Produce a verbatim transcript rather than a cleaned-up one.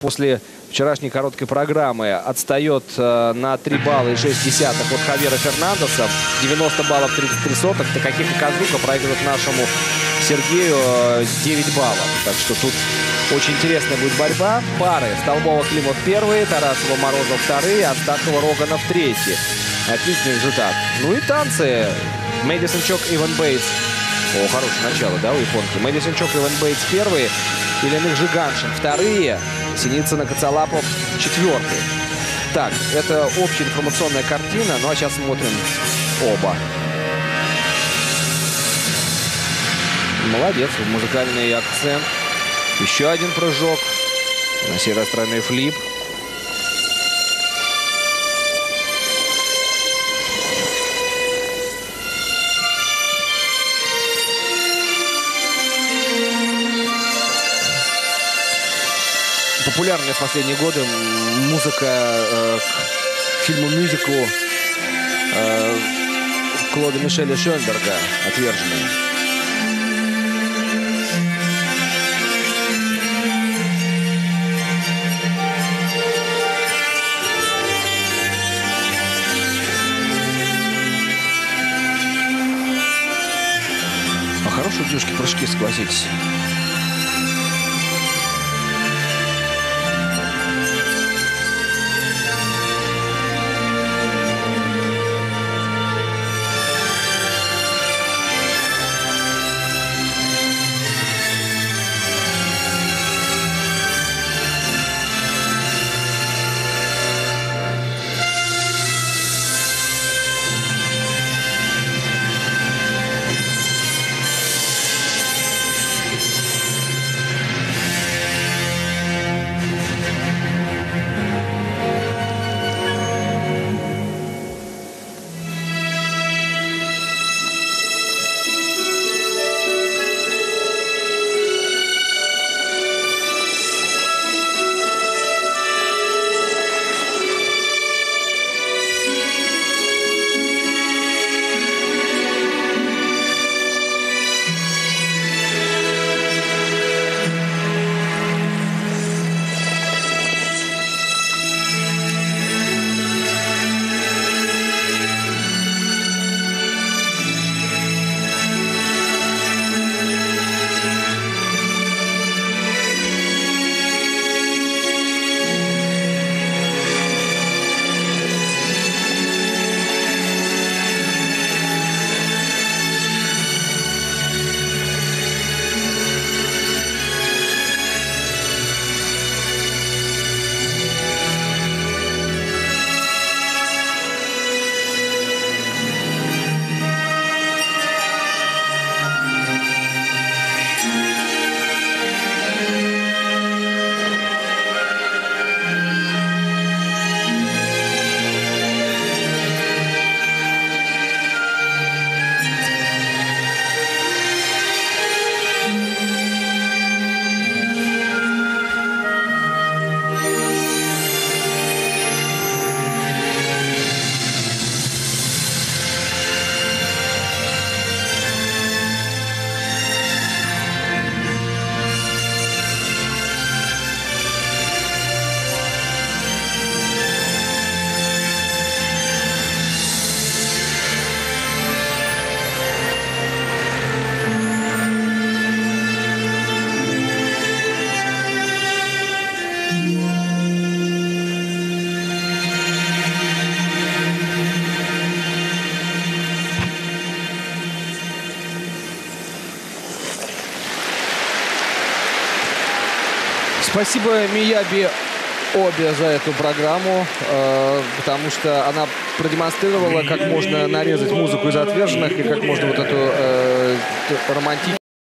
После вчерашней короткой программы отстает э, на три балла и шесть десятых от Хавьера Фернандеса. девяносто баллов тридцать три сотых. Такахико Казука проигрывает нашему Сергею э, девять баллов. Так что тут очень интересная будет борьба. Пары Столбова-Климов первые, Тарасова-Морозов вторые, Астахова-Роганов третьи. Отличный результат. Ну и танцы. Мэдисон Чок, Иван Бейтс. О, хорошее начало, да, у японки. Мэдисон Чок, Иван Бейтс первые. Ильяных Жиганшин вторые. Синицына, Коцалапов четвертый. Так, это общая информационная картина. Ну а сейчас смотрим оба. Молодец, музыкальный акцент. Еще один прыжок. На сей раз тройной флип. Популярная в последние годы музыка э, к фильму-мюзиклу э, Клода Мишеля Шёнберга «Отверженные». А хорошие девушки прыжки, согласитесь. Спасибо Мияби Обе за эту программу, э, потому что она продемонстрировала, как можно нарезать музыку из «Отверженных» и как можно вот эту э, романтичную